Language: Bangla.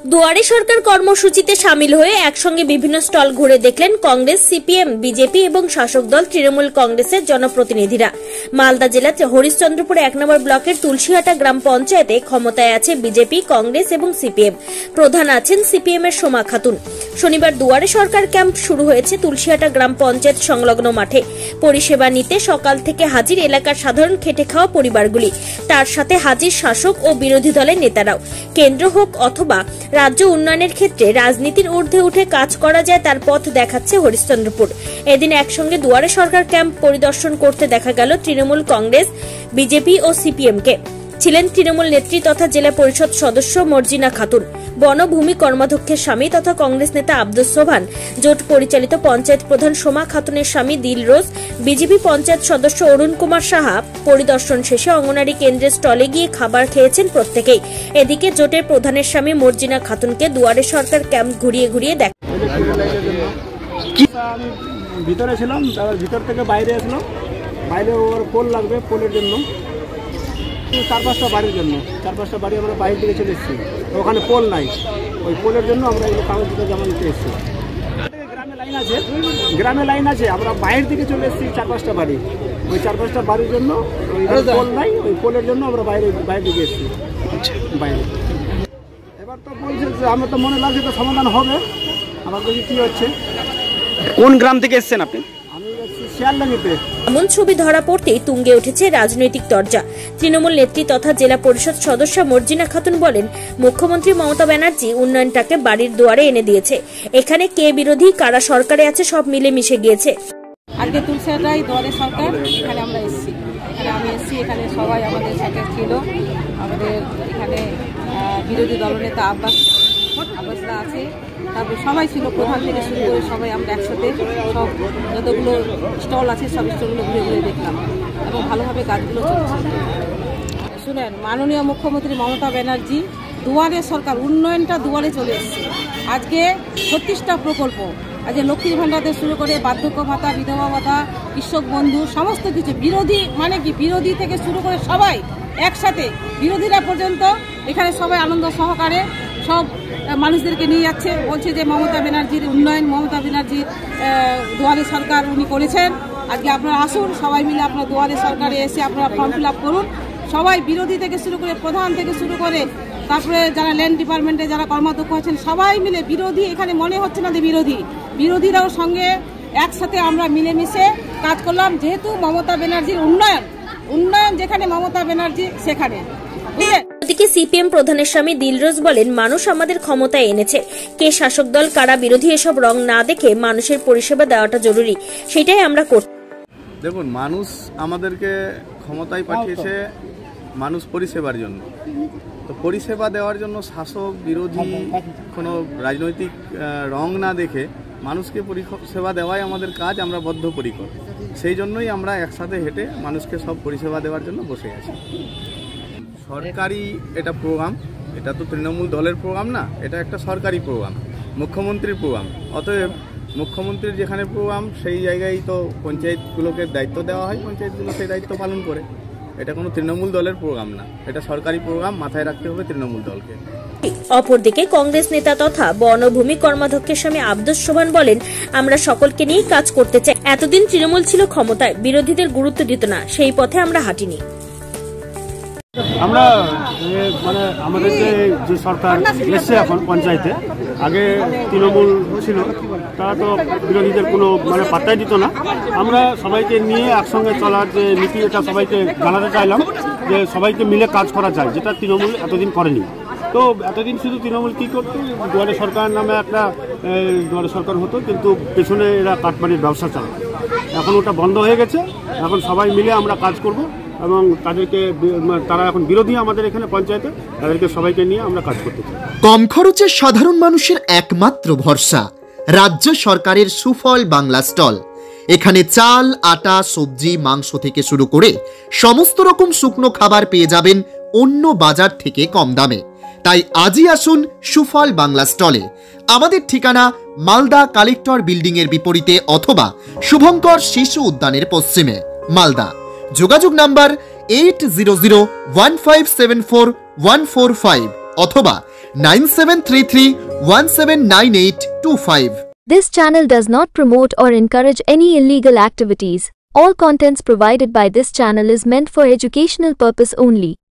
দুয়ারে সরকার কর্মসূচিতে সামিল হয়ে একসঙ্গে বিভিন্ন স্টল ঘুরে দেখলেন কংগ্রেস, সিপিএম, বিজেপি এবং শাসক দল তৃণমূল কংগ্রেসের জনপ্রতিনিধিরা। মালদা জেলার হরিশ্চন্দ্রপুর 1 নম্বর ব্লকের তুলসীহাটা গ্রাম পঞ্চায়েতে ক্ষমতায় আছে বিজেপি, কংগ্রেস এবং সিপিএম। প্রধান আছেন সিপিএম এর সোমা খাতুন। শনিবার দুয়ারে সরকার ক্যাম্প শুরু হয়েছে তুলসীহাটা গ্রাম পঞ্চায়েত সংলগ্ন মাঠে। পরিষেবা নিতে সকাল থেকে হাজির এলাকার সাধারণ খেটে খাওয়া পরিবারগুলি, তার সাথে হাজির শাসক ও বিরোধী দলের নেতারাও। কেন্দ্র হোক অথবা রাজ্য উন্নয়নের ক্ষেত্রে রাজনীতির ঊর্ধ্বে উঠে কাজ করা যায় তার পথ দেখাচ্ছে হরিশ্চন্দ্রপুর। এদিন একসঙ্গে দুয়ারে সরকার ক্যাম্প পরিদর্শন করতে দেখা গেল তৃণমূল কংগ্রেস, বিজেপি ও সিপিএম কে। ছিলেন তৃণমূল নেত্রী তথা জেলা পরিষদ সদস্য মর্জিনা খাতুন, বনভূমি কর্মাধ্যক্ষের স্বামী তথা কংগ্রেস নেতা আব্দুস সোবহান, জোট পরিচালিত পঞ্চায়েত প্রধান সোমা খাতুনের স্বামী দিলরোজ, বিজেপি পঞ্চায়েত সদস্য অরুণ কুমার সাহা। পরিদর্শন শেষে অঙ্গনারী কেন্দ্রের স্টলে গিয়ে খাবার খেয়েছেন প্রত্যেকেই। এদিকে জোটের প্রধানের স্বামী মর্জিনা খাতুনকে দুয়ারে সরকার ক্যাম্প ঘুরিয়ে ঘুরিয়ে দেখা। ভিতরে ছিলাম, ভিতর থেকে বাইরে আসলাম। বাইরে ওর পোল লাগবে, পোলের জন্য 4-5টা বাড়ির জন্য 4-5টা বাড়ি আমরা বাইরের দিকে চলে এসেছি। ওখানে পোল নাই, ওই পোলের জন্য আমরা এই কাগজটা জমা নিতে এসেছি। গ্রামে লাইন আছে, আমরা বাইরের দিকে চলে এসেছি 4-5টা বাড়ি। ওই 4-5টা বাড়ির জন্য পোল নাই, ওই পোলের জন্য আমরা বাইরের দিকে এসেছি। বাইরে এবার তো বলছে যে আমার তো মনে লাগছে তো সমাধান হবে। আমার দেখি কি হচ্ছে। কোন গ্রাম থেকে এসেছেন আপনি? এমন ছবি ধরা পড়তেই তুঙ্গে উঠেছে রাজনৈতিক দরজা। তৃণমূল নেত্রী তথা জেলা পরিষদ সদস্য মর্জিনা খাতুন বলেন, মুখ্যমন্ত্রী মমতা ব্যানার্জি উন্নয়নটাকে বাড়ির দুয়ারে এনে দিয়েছে। এখানে কে বিরোধী, কারা সরকারে আছে, সব মিলে মিশে গিয়েছে। আজকে তুলসীহাটায় দুয়ারে সরকার, এখানে আমরা এসেছি। আমি এসেছি, এখানে সবাই আমাদের সাথে ছিল। আমাদের এখানে বিরোধী দলনেতা আব্বাসরা আছে, তারপরে সবাই ছিল, প্রধান থেকে শুরু করে সবাই আমরা একসাথে সব যতগুলো স্টল আছে সব স্টলগুলো ঘুরে ঘুরে দেখলাম এবং ভালোভাবে কাজগুলো চলছে। শুনেন, মাননীয় মুখ্যমন্ত্রী মমতা ব্যানার্জি দুয়ারে সরকার উন্নয়নটা দুয়ারে চলে এসছে। আজকে 36টা প্রকল্প, আজকে লক্ষ্মীর ভাণ্ডার থেকে শুরু করে বার্ধক্য ভাতা, বিধবা ভাতা, কৃষক বন্ধু, সমস্ত কিছু। বিরোধী মানে কি, বিরোধী থেকে শুরু করে সবাই একসাথে, বিরোধীরা পর্যন্ত এখানে সবাই আনন্দ সহকারে সব মানুষদেরকে নিয়ে যাচ্ছে। বলছে যে মমতা ব্যানার্জির উন্নয়ন, মমতা ব্যানার্জির দুয়ারে সরকার উনি করেছেন। আজকে আপনারা আসুন, সবাই মিলে আপনারা দুয়ারে সরকারে এসে আপনারা ফর্ম ফিল আপ করুন। সবাই বিরোধী থেকে শুরু করে, প্রধান থেকে শুরু করে, তারপরে যারা ল্যান্ড ডিপার্টমেন্টে যারা কর্মাধ্যক্ষ আছেন সবাই মিলে বিরোধী। এখানে মনে হচ্ছে না যে বিরোধীরাও সঙ্গে একসাথে আমরা মিলেমিশে কাজ করলাম। যেহেতু মমতা ব্যানার্জির উন্নয়ন যেখানে মমতা ব্যানার্জি সেখানে। এদিকে সিপিএম প্রধানের স্বামী দিলরোজ বলেন, মানুষ আমাদের ক্ষমতায় এনেছে। কে শাসক দল, কারা বিরোধী, এসব রং না দেখে মানুষের পরিষেবা দেওয়াটা জরুরি, সেটাই আমরা করছি। দেখুন, মানুষ আমাদেরকে ক্ষমতায় পাঠিয়েছে মানুষ পরিষেবার জন্য। তো পরিষেবা দেওয়ার জন্য শাসক বিরোধী কোনো রাজনৈতিক রং না দেখে মানুষকে পরিষেবা দেওয়াই আমাদের কাজ। আমরা বদ্ধপরিকর, সেই জন্যই আমরা একসাথে হেঁটে মানুষকে সব পরিষেবা দেওয়ার জন্য বসে আছি। সরকারি এটা প্রোগ্রাম, এটা তো তৃণমূল দলের প্রোগ্রাম না, এটা একটা সরকারি প্রোগ্রাম, মুখ্যমন্ত্রীর প্রোগ্রাম। অতএব মুখ্যমন্ত্রীর যেখানে প্রোগ্রাম সেই জায়গায় তো পঞ্চায়েতগুলোকে দায়িত্ব দেওয়া হয়, পঞ্চায়েতগুলো সেই দায়িত্ব পালন করে। এটা কোনো তৃণমূল দলের প্রোগ্রাম না, এটা সরকারি প্রোগ্রাম, মাথায় রাখতে হবে তৃণমূল দলকে। অপরদিকে কংগ্রেস নেতা তথা বনভূমি কর্মাধ্যক্ষের স্বামী আব্দুস সোবহান বলেন, আমরা সকলকে নিয়েই কাজ করতে চাই। এতদিন তৃণমূল ছিল ক্ষমতায়, বিরোধীদের গুরুত্ব দিত না, সেই পথে আমরা হাঁটিনি। আমরা মানে আমাদের যে সরকার এসছে এখন পঞ্চায়েতে, আগে তৃণমূল ছিল, তারা তো বিরোধীদের কোনো মানে পাত্তাই দিত না। আমরা সবাইকে নিয়ে একসঙ্গে চলার যে নীতি, এটা সবাইকে জানাতে চাইলাম যে সবাইকে মিলে কাজ করা যায়, যেটা তৃণমূল এতদিন করেনি। তো এতদিন শুধু তৃণমূল কী করতো, দুয়ারে সরকার নামে একটা দুয়ারে সরকার হতো, কিন্তু পেছনে এরা কাটমানির ব্যবসা চালাতো। এখন ওটা বন্ধ হয়ে গেছে। এখন সবাই মিলে আমরা কাজ করব এবং তাদেরকে, তারা এখন বিরোধী আমাদের এখানে পঞ্চায়েতে, তাদেরকে সবাইকে নিয়ে আমরা কাজ করতে চাই। কম খরচে সাধারণ মানুষের একমাত্র ভরসা রাজ্য সরকারের সুফল বাংলা স্টল। এখানে চাল, আটা, সবজি, মাংস থেকে শুরু করে সমস্ত রকম শুকনো খাবার পেয়ে যাবেন অন্য বাজার থেকে কম দামে। তাই আজই আসুন সুফল বাংলা স্টলে। আমাদের ঠিকানা মালদা কালেক্টর বিল্ডিং এর বিপরীতে অথবা শুভঙ্কর শিশু উদ্যানের পশ্চিমে, মালদা। যোগাযোগ নাম্বার 8001574145 অথবা 9733179825. This channel does not promote or encourage any illegal activities. All contents provided by this channel is meant for educational purpose only.